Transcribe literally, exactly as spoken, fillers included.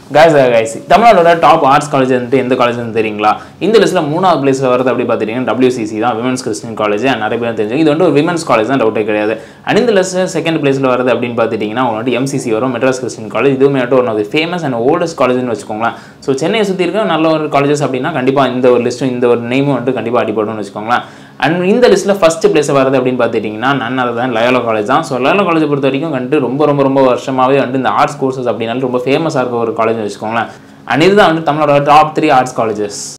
guys guys தமிழ்நாடோட top arts college வந்து எந்த காலேஜ்னு தெரியுங்களா? இந்த லிஸ்ட்ல மூணாவது பிளேஸ்ல வரது அப்படி பாத்தீங்கன்னா W C C தான், விமென்ஸ் கிறிஸ்டியன் காலேஜ். நிறைய பேர் தெரிஞ்சு இது வந்து ஒரு விமென்ஸ் காலேஜ் தான், டவுட்டே கிடையாது. அண்ட் இந்த லிஸ்ட்ல செகண்ட் பிளேஸ்ல வரது அப்படின்னு பாத்துட்டீங்கன்னா உங்களுக்கு M C C வரும், மெட்ராஸ் கிறிஸ்டியன் காலேஜ். இதுவுமே one of the famous and oldest காலேஜ்னு வச்சுக்கோங்களேன். ஸோ சென்னையை சுற்றி இருக்க நல்ல ஒரு காலேஜஸ் அப்படின்னா கண்டிப்பாக இந்த ஒரு லிஸ்ட்டும் இந்த ஒரு நேமும் வந்துட்டு கண்டிப்பாக அடிபடும்னு வச்சுக்கோங்களேன். அண்ட் இந்த லிஸ்ட்டில் ஃபர்ஸ்ட் பிளேஸ் வரது அப்படின்னு பார்த்துட்டிங்கன்னா நன் அதர் தான் லயோலா காலேஜ் தான். ஸோ லயோலா காலேஜை பொறுத்த வரைக்கும் வந்துட்டு ரொம்ப ரொம்ப ரொம்ப வருஷமாகவே வந்து இந்த ஆர்ட்ஸ் கோர்சஸ் அப்படின்னாலும் ரொம்ப ஃபேமஸாக இருக்க ஒரு காலேஜ் வச்சுக்கோங்களேன். அண்ட் இதுதான் வந்து தமிழோட டாப் த்ரீ ஆர்ட்ஸ் காலேஜஸ்.